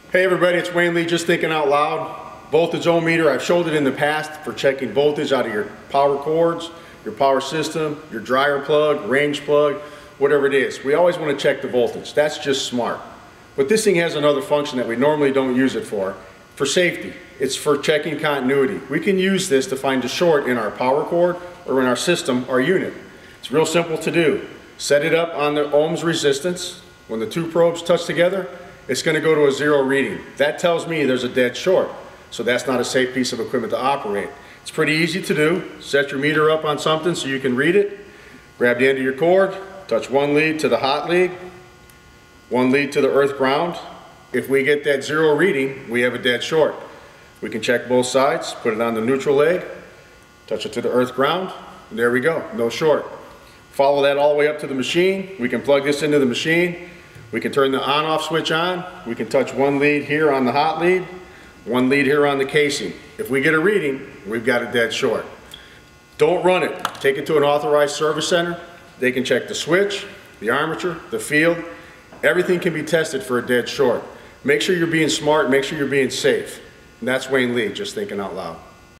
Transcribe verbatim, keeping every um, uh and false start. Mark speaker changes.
Speaker 1: Hey everybody, it's Wayne Lee, Just Thinking Out Loud. Voltage ohm meter, I've showed it in the past for checking voltage out of your power cords, your power system, your dryer plug, range plug, whatever it is. We always want to check the voltage. That's just smart. But this thing has another function that we normally don't use it for. For safety, it's for checking continuity. We can use this to find a short in our power cord or in our system, our unit. It's real simple to do. Set it up on the ohms resistance. When the two probes touch together, it's going to go to a zero reading. That tells me there's a dead short. So that's not a safe piece of equipment to operate. It's pretty easy to do. Set your meter up on something so you can read it. Grab the end of your cord, touch one lead to the hot lead, one lead to the earth ground. If we get that zero reading, we have a dead short. We can check both sides, put it on the neutral leg, touch it to the earth ground, and there we go, no short. Follow that all the way up to the machine. We can plug this into the machine. We can turn the on-off switch on. We can touch one lead here on the hot lead, one lead here on the casing. If we get a reading, we've got a dead short. Don't run it. Take it to an authorized service center. They can check the switch, the armature, the field. Everything can be tested for a dead short. Make sure you're being smart, make sure you're being safe. And that's Wayne Lee, Just Thinking Out Loud.